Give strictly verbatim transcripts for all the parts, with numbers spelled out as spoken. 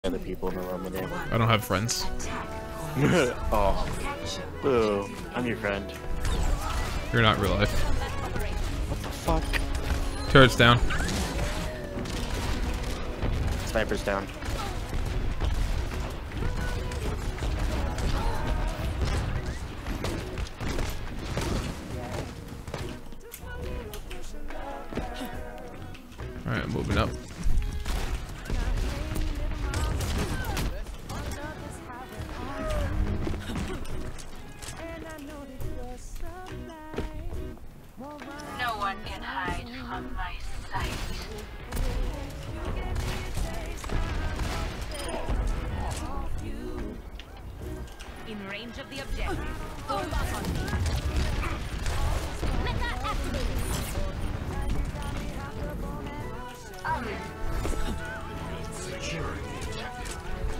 other people in the room with you. I don't have friends. Oh. Boo. I'm your friend. You're not real life. What the fuck? Turret's down. Sniper's down. Alright, moving up. No one can hide from my sight. In range of the objective. Go lock on me. Mecha activated. Um. Securing the objective.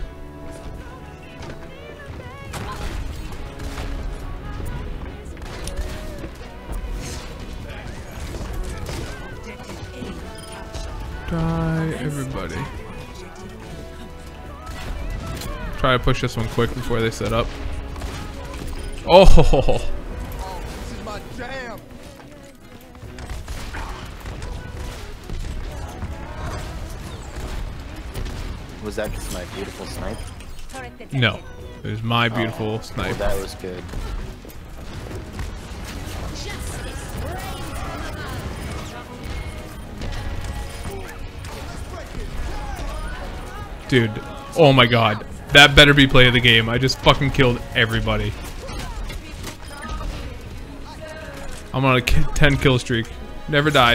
Die, everybody. Try to push this one quick before they set up. Oh! This is my jam. Was that just my beautiful snipe? No. It was my beautiful Oh, snipe. well, that was good. Dude, oh my god. That better be play of the game. I just fucking killed everybody. I'm on a ten kill streak. Never died.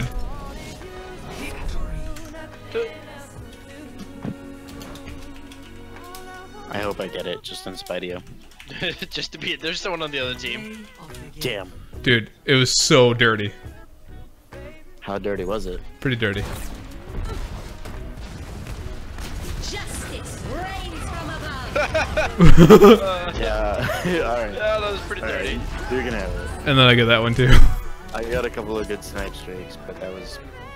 I hope I get it, just in spite of you. Just to be, there's someone on the other team. Damn. Dude, it was so dirty. How dirty was it? Pretty dirty. Justice reigns from above. Yeah. Alright. Yeah, that was pretty All dirty. right. You're gonna have it. And then I get that one too. I got a couple of good snipe streaks, but that was